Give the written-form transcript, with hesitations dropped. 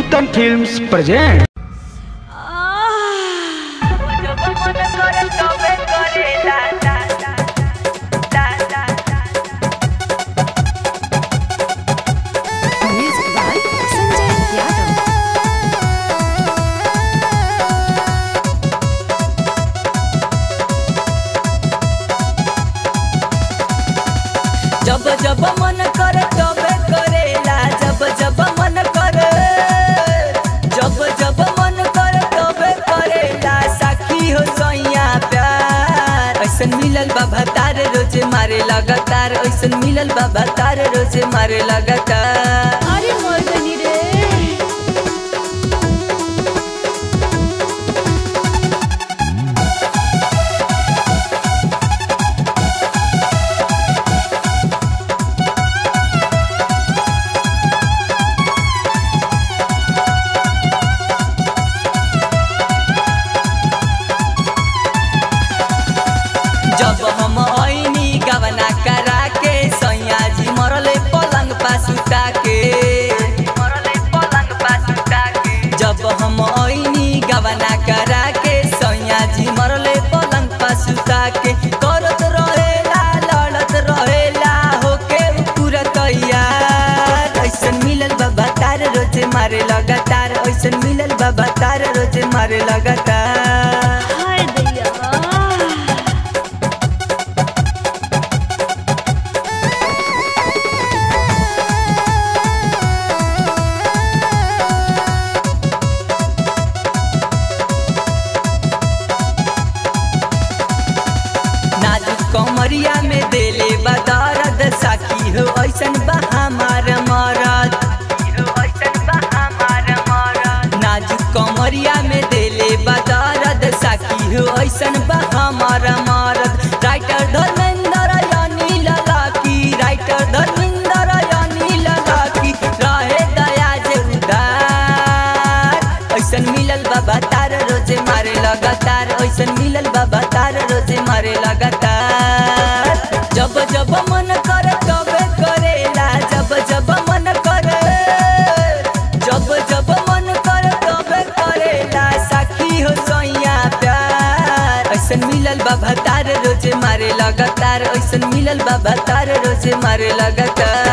नूतन films present. जब जब मन करे तबे करेला, जब जब मन करे, जब जब मन करे तबे करेला। साखी हो सैया प्यार ऐसन मिलल बाबा तारे रोजे मारे लगातार, ऐसन मिलल बाबा तारे रोजे मारे लगातार। अरे मर्दनी रे जब हम आईनी गवना करा के सैया जी मरले पलंग पा सुता के, मरले पलंग पा सुता के। जब हम आईनी गवना करा के सैया जी मरले पलंग पा सुता के। करत रहेला लड़त रहेला होके पूरा तैयार, ऐसन मिलल बाबा तार रोजे मारे लगातार, ऐसन मिलल बाबा तार रोजे मारे लगातार। हाय दैया कमरिया में देले बदारद साखी हो ऐसन बा हमार मरद, नाजुक कमरिया में देले बदारद साखी हो ऐसन बा हमार मरद। राइटर धर्मेंद्र यानी ललाकी, राइटर धर्मेंद्र यानी ललाकी। रहे दया जे उदार ऐसन मिलल बाबा तार रोजे मारे लगातार, ऐसन मिलल बाबा तार रोजे मारे लगातार। जब जब मन करे तबे करेला, जब जब मन करे, जब जब मन करे तबे करेला। साखी हो सैया प्यार ऐसन मिलल बाबा तार रोजे मारे लगातार, ऐसन मिलल बाबा तार रोजे मारे लगातार।